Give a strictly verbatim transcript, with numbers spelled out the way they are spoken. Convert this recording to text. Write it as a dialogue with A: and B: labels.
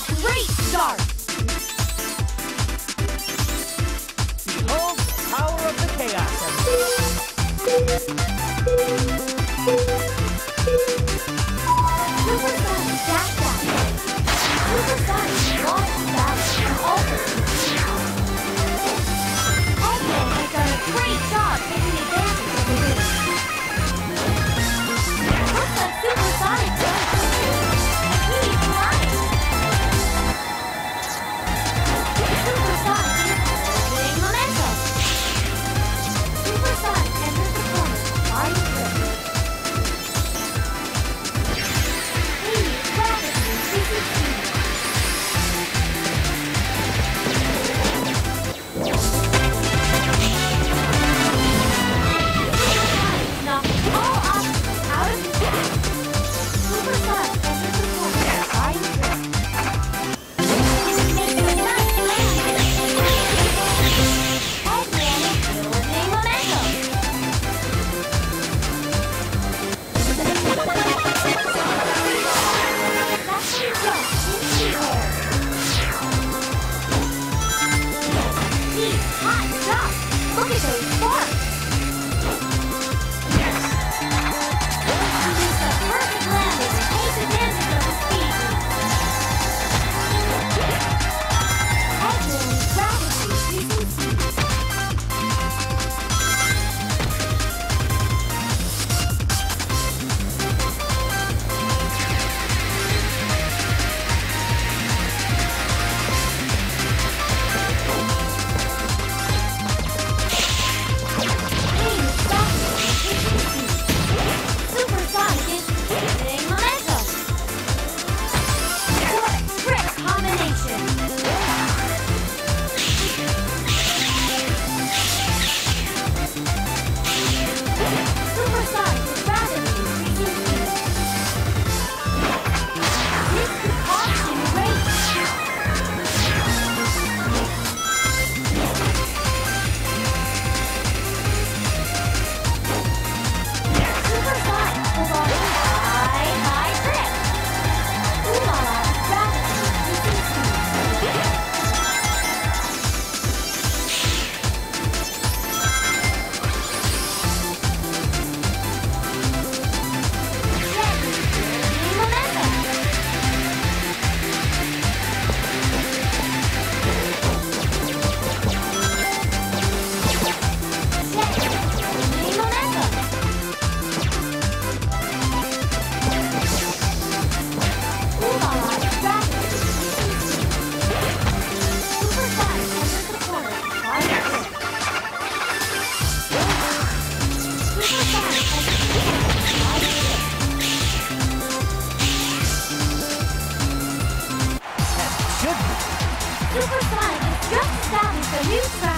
A: great start!
B: Behold the power of the chaos element.
A: Supersonic dash dash. Supersonic launch dash and alter. Eggman has done a great job taking advantage of the wind. Looks like Supersonic jump. He is flying. Supersonic is getting momentum. Supersonic enters the corner. Flying through. He is rapidly increasing speed. Supersonic knocking all obstacles out of his path. Supersonic enters the corner. Flying through. Makes a nice landing. Eggman is building momentum. That's when he jumps into the air. He's hot stuff. Look at those sparks. He makes a perfect landing and takes advantage of the speed. Eggman is rapidly increasing speed. Supersonic is gaining momentum. What a trick combination! Supersonic is rapidly increasing speed. This could cost him a race. Supersonic pulls off a high, high trip. Ooh-la-la is rapidly increasing speed. Jet is gaining momentum. Jet is gaining momentum. Ooh-la-la is rapidly increasing speed. Supersonic enters the corner. Flying through. Supersonic enters the corner. Flying through.
B: As it should be.
A: Supersonic has just established a new track